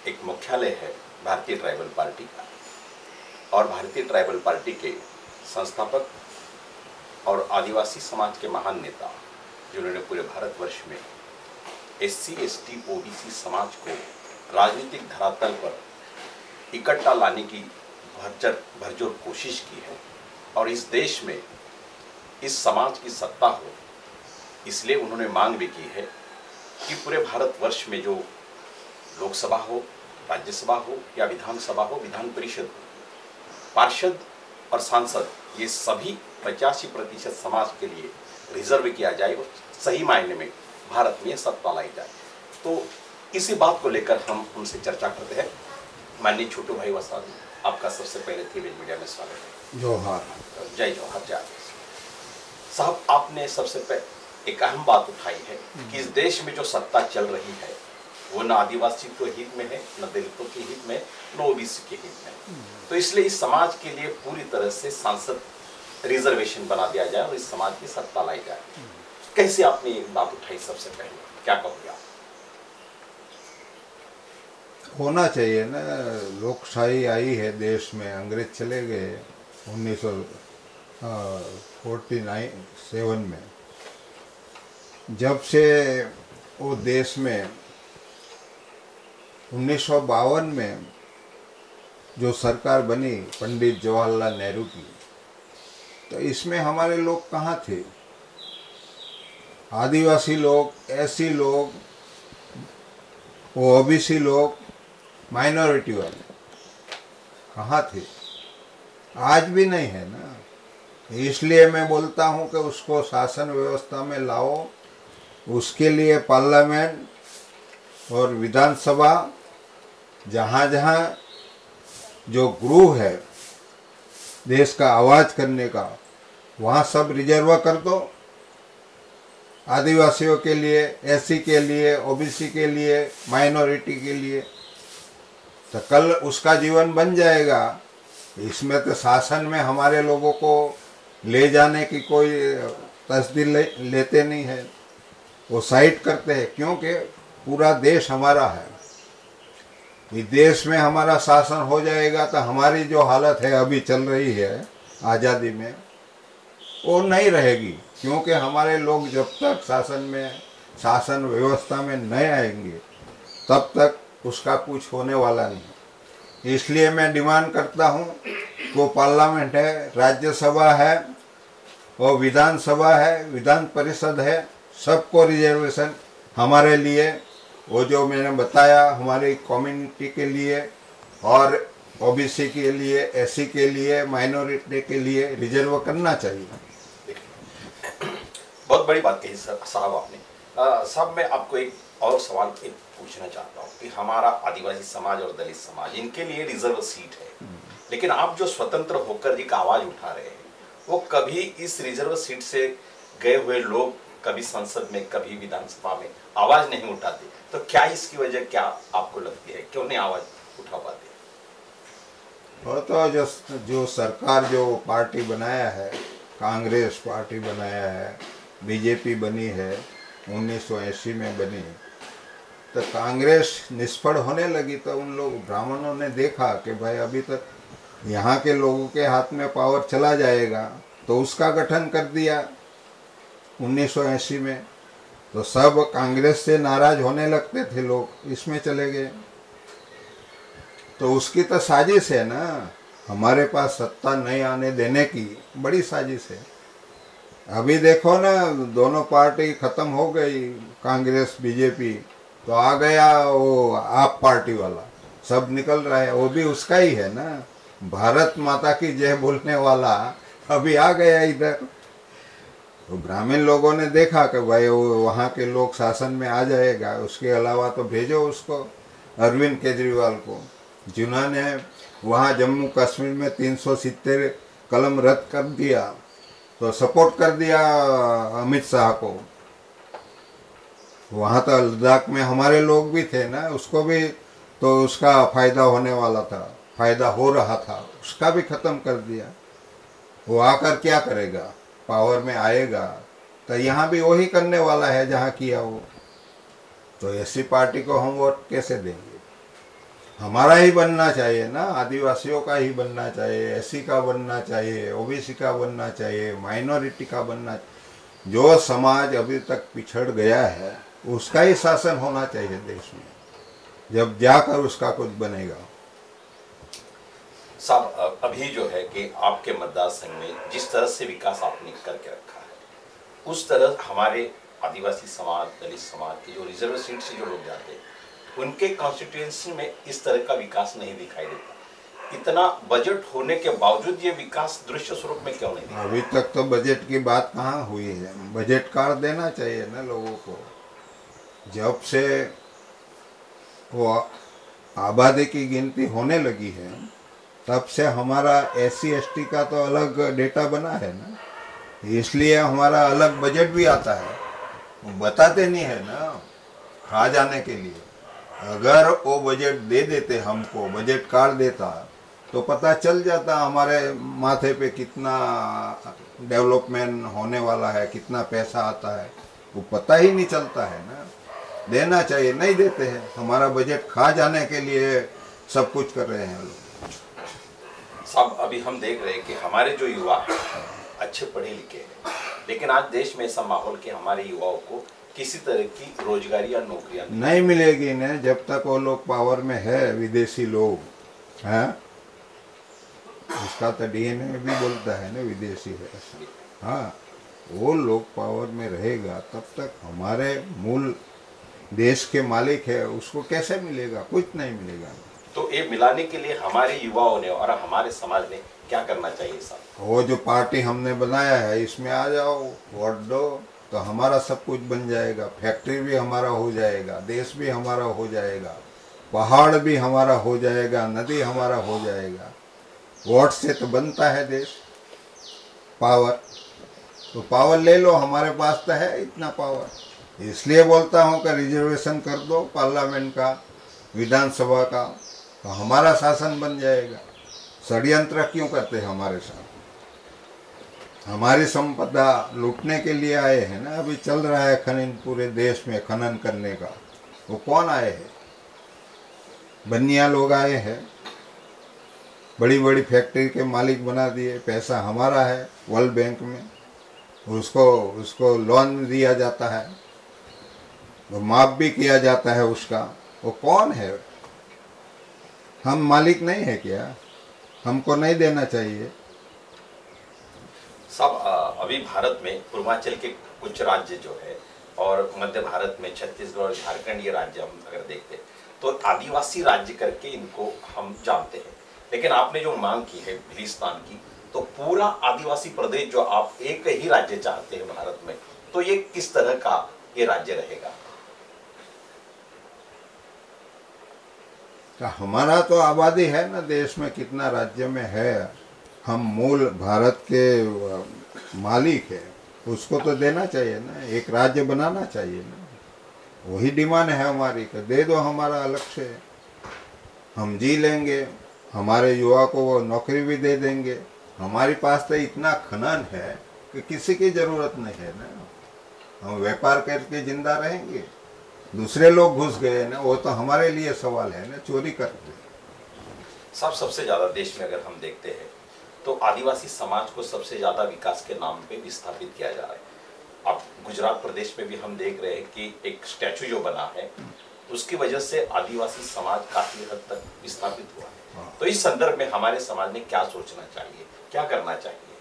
एक मुख्यालय है भारतीय ट्राइबल पार्टी का, और भारतीय ट्राइबल पार्टी के संस्थापक और आदिवासी समाज के महान नेता, जिन्होंने पूरे भारतवर्ष में SC, ST, OBC समाज को राजनीतिक धरातल पर इकट्ठा लाने की भरजोर कोशिश की है, और इस देश में इस समाज की सत्ता हो, इसलिए उन्होंने मांग भी की है कि पूरे भारतवर्ष में जो लोकसभा हो, राज्यसभा हो या विधानसभा हो, विधान परिषद हो, पार्षद और सांसद, ये सभी 85% समाज के लिए रिजर्व किया जाए और सही मायने में भारत में सत्ता लाई जाए। तो इसी बात को लेकर हम उनसे चर्चा करते हैं। माननीय छोटू भाई वसाद, आपका सबसे पहले टीवी मीडिया में स्वागत है। जोहार। जय जोहार। जय साहब, आपने सबसे पहले एक अहम बात उठाई है कि इस देश में जो सत्ता चल रही है वो न आदिवासी के हित में है, न दलितों के हित में, न OBC के हित में। तो इसलिए इस समाज के लिए पूरी तरह से सांसद रिजर्वेशन बना दिया जाए और इस समाज की सत्ता लाई जाए। कैसे आपने ये बात उठाई, सबसे पहले क्या कहोगे आप? होना चाहिए ना, लोकशाही आई है देश में, अंग्रेज चले गए 1947 में। जब से वो देश में 1952 में जो सरकार बनी पंडित जवाहरलाल नेहरू की, तो इसमें हमारे लोग कहाँ थे? आदिवासी लोग, SC लोग, OBC लोग, माइनॉरिटी वाले कहाँ थे? आज भी नहीं है ना। इसलिए मैं बोलता हूँ कि उसको शासन व्यवस्था में लाओ, उसके लिए पार्लियामेंट और विधानसभा, जहाँ जहाँ जो गृह है देश का आवाज करने का, वहाँ सब रिजर्व कर दो। आदिवासियों के लिए, SC के लिए, OBC के लिए, माइनॉरिटी के लिए, तो कल उसका जीवन बन जाएगा। इसमें तो शासन में हमारे लोगों को ले जाने की कोई तस्दीर लेते नहीं है, वो साइड करते हैं, क्योंकि पूरा देश हमारा है। इस देश में हमारा शासन हो जाएगा तो हमारी जो हालत है अभी चल रही है आज़ादी में, वो नहीं रहेगी, क्योंकि हमारे लोग जब तक शासन व्यवस्था में नहीं आएंगे तब तक उसका कुछ होने वाला नहीं। इसलिए मैं डिमांड करता हूँ कि पार्लियामेंट है, राज्यसभा है और विधानसभा है, विधान परिषद है, सबको रिजर्वेशन हमारे लिए, वो जो मैंने बताया हमारी कम्युनिटी के लिए और OBC के लिए, SC के लिए, माइनॉरिटी के लिए रिजर्व करना चाहिए। बहुत बड़ी बात कही साहब आपने। साहब, मैं आपको एक और सवाल पूछना चाहता हूँ कि हमारा आदिवासी समाज और दलित समाज, इनके लिए रिजर्व सीट है, लेकिन आप जो स्वतंत्र होकर जी का आवाज उठा रहे हैं, वो कभी इस रिजर्व सीट से गए हुए लोग कभी संसद में, कभी विधानसभा में आवाज नहीं उठाते। तो क्या इसकी वजह क्या आपको लगती है, क्यों नहीं आवाज उठा पाते? वो तो जो सरकार जो पार्टी बनाया है, कांग्रेस पार्टी बनाया है, BJP बनी है, 1980 में बनी, तो कांग्रेस निष्फल होने लगी तो उन लोग ब्राह्मणों ने देखा कि भाई अभी तक यहाँ के लोगों के हाथ में पावर चला जाएगा, तो उसका गठन कर दिया 1980 में। तो सब कांग्रेस से नाराज होने लगते थे लोग, इसमें चले गए। तो उसकी तो साजिश है ना, हमारे पास सत्ता नहीं आने देने की बड़ी साजिश है। अभी देखो ना, दोनों पार्टी खत्म हो गई, कांग्रेस BJP, तो आ गया वो आप पार्टी वाला, सब निकल रहा है, वो भी उसका ही है ना, भारत माता की जय बोलने वाला अभी आ गया इधर। तो ग्रामीण लोगों ने देखा कि भाई वो वहाँ के लोग शासन में आ जाएगा, उसके अलावा तो भेजो उसको अरविंद केजरीवाल को, जिन्होंने वहाँ जम्मू कश्मीर में 370 कलम रद्द कर दिया, तो सपोर्ट कर दिया अमित शाह को। वहाँ तो लद्दाख में हमारे लोग भी थे ना, उसको भी तो उसका फायदा होने वाला था, फायदा हो रहा था, उसका भी खत्म कर दिया। वो आकर क्या करेगा, पावर में आएगा तो यहाँ भी वही करने वाला है जहाँ किया वो। तो ऐसी पार्टी को हम वोट कैसे देंगे? हमारा ही बनना चाहिए ना, आदिवासियों का ही बनना चाहिए, एससी का बनना चाहिए, ओबीसी का बनना चाहिए, माइनॉरिटी का बनना। जो समाज अभी तक पिछड़ गया है उसका ही शासन होना चाहिए देश में, जब जाकर उसका कुछ बनेगा। साहब, अभी जो है कि आपके मतदार संघ में जिस तरह से विकास आपने करके रखा है, उस तरह हमारे आदिवासी समाज, दलित समाज के जो रिजर्व सीट से जो लोग जाते हैं, उनके कॉन्स्टिट्यूएंसी में इस तरह का विकास नहीं दिखाई देता। इतना बजट होने के बावजूद ये विकास दृश्य स्वरूप में क्यों नहीं दिखा? अभी तक तो बजट की बात कहाँ हुई है। बजट कार्ड देना चाहिए ना लोगों को। जब से वो आबादी की गिनती होने लगी है तब से हमारा एससी एसटी का तो अलग डेटा बना है ना, इसलिए हमारा अलग बजट भी आता है। वो बताते नहीं है ना खा जाने के लिए। अगर वो बजट दे देते, हमको बजट कार्ड देता तो पता चल जाता हमारे माथे पे कितना डेवलपमेंट होने वाला है, कितना पैसा आता है। वो पता ही नहीं चलता है ना। देना चाहिए, नहीं देते हैं। हमारा बजट खा जाने के लिए सब कुछ कर रहे हैं लोग। साहब, अभी हम देख रहे हैं कि हमारे जो युवा हैं अच्छे पढ़े लिखे हैं, लेकिन आज देश में ऐसा माहौल कि हमारे युवाओं को किसी तरह की रोजगारी या नौकरियां नहीं मिलेगी ना जब तक वो लोग पावर में है, विदेशी लोग हैं। इसका तो डीएनए भी बोलता है ना विदेशी है। हाँ, वो लोग पावर में रहेगा तब तक हमारे मूल देश के मालिक है उसको कैसे मिलेगा? कुछ नहीं मिलेगा। तो ये मिलाने के लिए हमारे युवाओं ने और हमारे समाज ने क्या करना चाहिए साहब? वो जो पार्टी हमने बनाया है इसमें आ जाओ, वोट दो तो हमारा सब कुछ बन जाएगा। फैक्ट्री भी हमारा हो जाएगा, देश भी हमारा हो जाएगा, पहाड़ भी हमारा हो जाएगा, नदी हमारा हो जाएगा। वोट से तो बनता है देश। पावर तो पावर ले लो, हमारे पास तो है इतना पावर। इसलिए बोलता हूँ कि रिजर्वेशन कर दो पार्लियामेंट का, विधानसभा का, तो हमारा शासन बन जाएगा। षड्यंत्र क्यों करते हैं हमारे साथ? हमारी संपदा लूटने के लिए आए हैं ना। अभी चल रहा है खनन, पूरे देश में खनन करने का। वो कौन आए हैं? बनिया लोग आए हैं, बड़ी बड़ी फैक्ट्री के मालिक बना दिए। पैसा हमारा है वर्ल्ड बैंक में, उसको लोन दिया जाता है, वो माफ भी किया जाता है उसका। वो कौन है? हम मालिक नहीं है क्या? हमको नहीं देना चाहिए? सब अभी भारत में पूर्वांचल के कुछ राज्य जो है और मध्य भारत में छत्तीसगढ़ और झारखंड, ये राज्य हम अगर देखते हैं तो आदिवासी राज्य करके इनको हम जानते हैं। लेकिन आपने जो मांग की है भिलिस्तान की, तो पूरा आदिवासी प्रदेश जो आप एक ही राज्य चाहते हैं भारत में, तो ये किस तरह का ये राज्य रहेगा? हमारा तो आबादी है ना देश में, कितना राज्य में है। हम मूल भारत के मालिक है, उसको तो देना चाहिए ना। एक राज्य बनाना चाहिए ना। वही डिमांड है हमारी कि दे दो हमारा अलग से, हम जी लेंगे। हमारे युवा को वो नौकरी भी दे देंगे। हमारे पास तो इतना खनन है कि किसी की जरूरत नहीं है ना। हम व्यापार करके जिंदा रहेंगे। दूसरे लोग घुस गए ना, वो तो हमारे लिए सवाल है ना, चोरी करते। साहब, सबसे ज्यादा देश में अगर हम देखते हैं तो आदिवासी समाज को सबसे ज्यादा विकास के नाम पे विस्थापित किया जा रहा है। अब गुजरात प्रदेश में भी हम देख रहे हैं कि एक स्टैचू जो बना है उसकी वजह से आदिवासी समाज काफी हद तक विस्थापित हुआ है। तो इस संदर्भ में हमारे समाज ने क्या सोचना चाहिए, क्या करना चाहिए?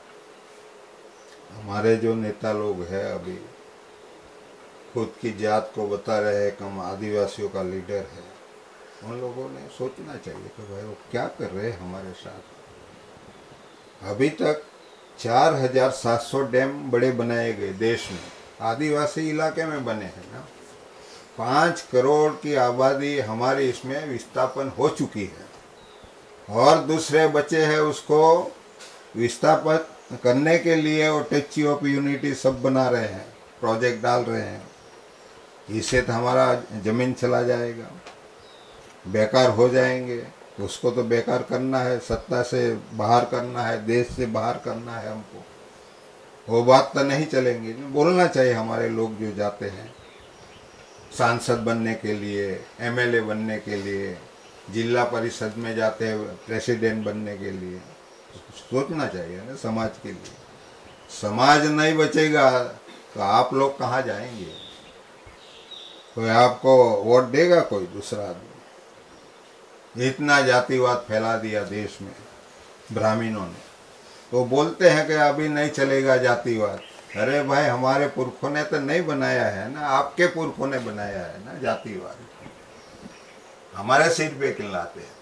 हमारे जो नेता लोग हैं अभी खुद की जात को बता रहे हैं कि हम आदिवासियों का लीडर है, उन लोगों ने सोचना चाहिए कि भाई वो क्या कर रहे हैं हमारे साथ। अभी तक 4700 डैम बड़े बनाए गए देश में, आदिवासी इलाके में बने हैं ना। 5 करोड़ की आबादी हमारी इसमें विस्थापन हो चुकी है और दूसरे बच्चे हैं उसको विस्थापित करने के लिए वो स्टैच्यू ऑफ यूनिटी सब बना रहे हैं, प्रोजेक्ट डाल रहे हैं। इससे तो हमारा जमीन चला जाएगा, बेकार हो जाएंगे। उसको तो बेकार करना है, सत्ता से बाहर करना है, देश से बाहर करना है हमको। वो बात तो नहीं चलेंगी। बोलना चाहिए हमारे लोग जो जाते हैं सांसद बनने के लिए, एमएलए बनने के लिए, जिला परिषद में जाते हैं प्रेसिडेंट बनने के लिए। सोचना चाहिए ना समाज के लिए। समाज नहीं बचेगा तो आप लोग कहाँ जाएंगे? कोई आपको वोट देगा? कोई दूसरा आदमी। इतना जातिवाद फैला दिया देश में ब्राह्मणों ने। तो बोलते हैं कि अभी नहीं चलेगा जातिवाद। अरे भाई, हमारे पुरखों ने तो नहीं बनाया है ना, आपके पुरखों ने बनाया है ना जातिवाद। हमारे सिर पे खिलाते हैं।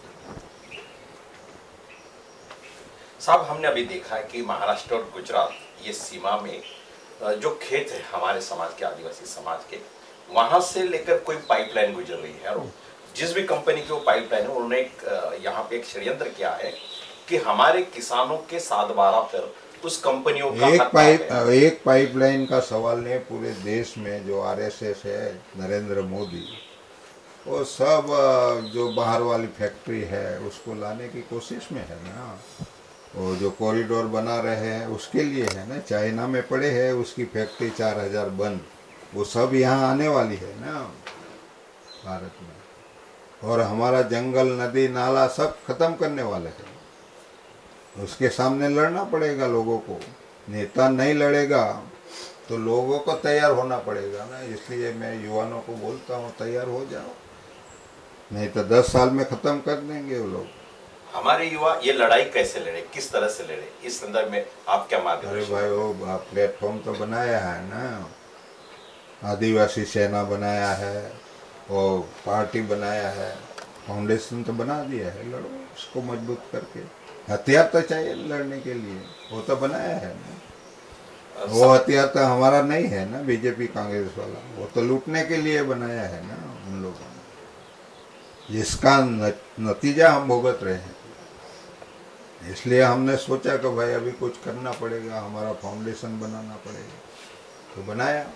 साहब, हमने अभी देखा है कि महाराष्ट्र और गुजरात, ये सीमा में जो खेत है हमारे समाज के, आदिवासी समाज के, वहां से लेकर कोई पाइपलाइन गुजर रही है, और जिस भी कंपनी की वो पाइपलाइन है, उन्होंने यहाँ पे एक षड्यंत्र किया है कि हमारे किसानों के 7/12 पर उस कंपनियों का एक पाइपलाइन का सवाल नहीं। पूरे देश में जो आरएसएस है, नरेंद्र मोदी, वो सब जो बाहर वाली फैक्ट्री है उसको लाने की कोशिश में है ना। वो जो कॉरिडोर बना रहे हैं उसके लिए है ना। चाइना में पड़े है उसकी फैक्ट्री 4000 बंद, वो सब यहाँ आने वाली है ना भारत में। और हमारा जंगल, नदी, नाला सब खत्म करने वाले हैं। उसके सामने लड़ना पड़ेगा लोगों को। नेता नहीं लड़ेगा तो लोगों को तैयार होना पड़ेगा ना। इसलिए मैं युवाओं को बोलता हूँ, तैयार हो जाओ, नहीं तो 10 साल में खत्म कर देंगे वो लोग। हमारे युवा ये लड़ाई कैसे लड़े, किस तरह से लड़े, इस संदर्भ में आप क्या मार्गदर्शन? अरे भाई, वो प्लेटफॉर्म तो बनाया है ना, आदिवासी सेना बनाया है, वो पार्टी बनाया है, फाउंडेशन तो बना दिया है। लड़ो उसको मजबूत करके। हथियार तो चाहिए लड़ने के लिए, वो तो बनाया है ना। वो हथियार तो हमारा नहीं है ना, बीजेपी कांग्रेस वाला। वो तो लूटने के लिए बनाया है ना उन लोगों ने, जिसका नतीजा हम भुगत रहे हैं। इसलिए हमने सोचा कि भाई अभी कुछ करना पड़ेगा, हमारा फाउंडेशन बनाना पड़ेगा, तो बनाया।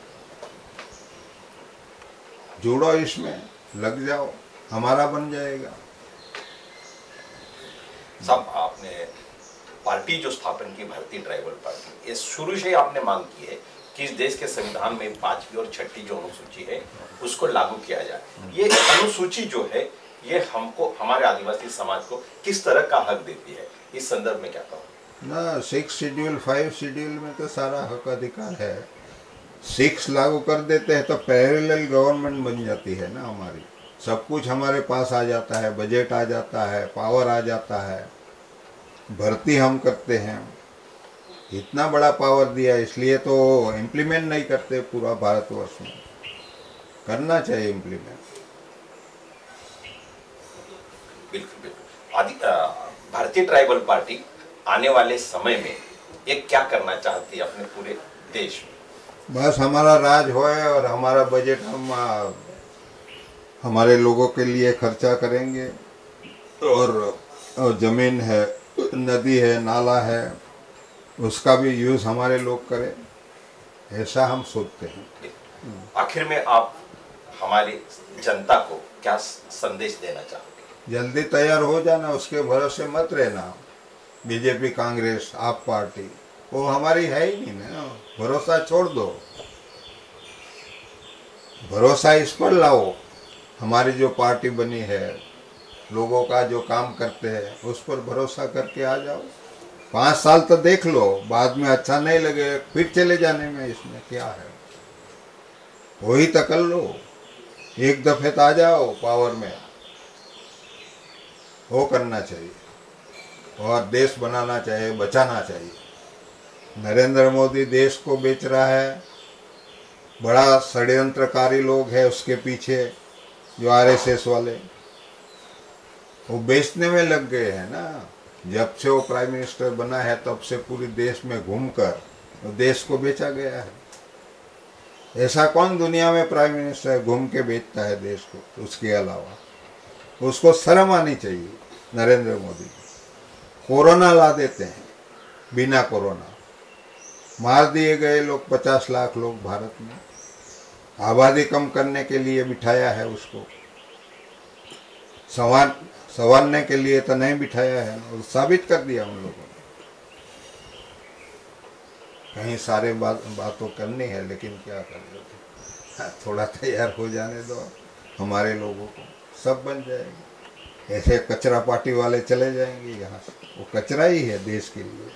जुड़ो इसमें, लग जाओ, हमारा बन जाएगा। साहब, आपने पार्टी जो स्थापन की, भारतीय ट्राइबल पार्टी, ये शुरू से ही आपने मांग की है कि इस देश के संविधान में 5वीं और 6ठी जो अनुसूची है उसको लागू किया जाए। ये अनुसूची जो है ये हमको, हमारे आदिवासी समाज को किस तरह का हक देती है, इस संदर्भ में क्या कहूँ? ना 6 शेड्यूल 5 शेड्यूल में तो सारा हक अधिकार है। 6 लागू कर देते हैं तो पैरेलल गवर्नमेंट बन जाती है ना हमारी। सब कुछ हमारे पास आ जाता है, बजट आ जाता है, पावर आ जाता है, भर्ती हम करते हैं। इतना बड़ा पावर दिया, इसलिए तो इम्प्लीमेंट नहीं करते पूरा भारतवर्ष में। करना चाहिए इम्प्लीमेंट। बिल्कुल बिल्कुल। भारतीय ट्राइबल पार्टी आने वाले समय में ये क्या करना चाहती है अपने पूरे देश में? बस हमारा राज होए और हमारा बजट हम हमारे लोगों के लिए खर्चा करेंगे, और जमीन है, नदी है, नाला है, उसका भी यूज हमारे लोग करें, ऐसा हम सोचते हैं। आखिर में आप हमारी जनता को क्या संदेश देना चाहोगे? जल्दी तैयार हो जाना, उसके भरोसे मत रहना। बीजेपी, कांग्रेस, आप पार्टी वो हमारी है ही नहीं ना। भरोसा छोड़ दो, भरोसा इस पर लाओ। हमारी जो पार्टी बनी है, लोगों का जो काम करते हैं, उस पर भरोसा करके आ जाओ। 5 साल तो देख लो, बाद में अच्छा नहीं लगे फिर चले जाने में इसमें क्या है। वही तो कर लो, एक दफे तो आ जाओ पावर में। वो करना चाहिए और देश बनाना चाहिए, बचाना चाहिए। नरेंद्र मोदी देश को बेच रहा है, बड़ा षड्यंत्रकारी लोग हैं उसके पीछे, जो आरएसएस वाले, वो बेचने में लग गए हैं ना। जब से वो प्राइम मिनिस्टर बना है तब से पूरे देश में घूमकर देश को बेचा गया है। ऐसा कौन दुनिया में प्राइम मिनिस्टर घूम के बेचता है देश को? उसके अलावा उसको शर्म आनी चाहिए नरेंद्र मोदी को। कोरोना ला देते हैं, बिना कोरोना मार दिए गए लोग, 50 लाख लोग भारत में। आबादी कम करने के लिए बिठाया है उसको, संवारने के लिए तो नहीं बिठाया है, और साबित कर दिया उन लोगों ने। कहीं सारे बातों करनी है, लेकिन क्या कर, थोड़ा तैयार हो जाने दो हमारे लोगों को, सब बन जाएगा। ऐसे कचरा पार्टी वाले चले जाएंगे यहाँ से, वो कचरा ही है देश के लिए।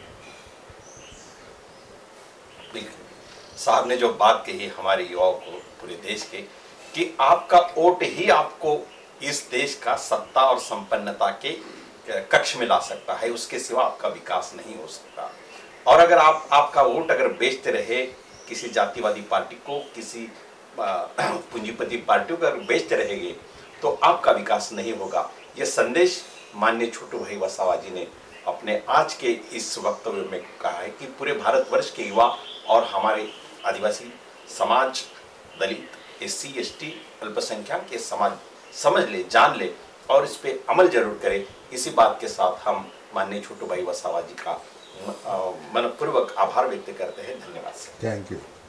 साहब ने जो बात कही हमारे युवाओं को, पूरे देश के, कि आपका वोट ही आपको इस देश का सत्ता और संपन्नता के कक्ष में ला सकता है, उसके सिवा आपका विकास नहीं हो सकता। और अगर आपका वोट अगर बेचते रहे किसी जातिवादी पार्टी को, किसी पूंजीपति पार्टियों को अगर बेचते रहेंगे तो आपका विकास नहीं होगा। यह संदेश माननीय छोटू भाई वसावा जी ने अपने आज के इस वक्तव्य में कहा है कि पूरे भारतवर्ष के युवा और हमारे आदिवासी समाज, दलित, SC ST, अल्पसंख्यक के समाज समझ ले, जान ले और इस पे अमल जरूर करे। इसी बात के साथ हम माननीय छोटू भाई वसावा जी का मनपूर्वक आभार व्यक्त करते हैं। धन्यवाद सर। Thank you.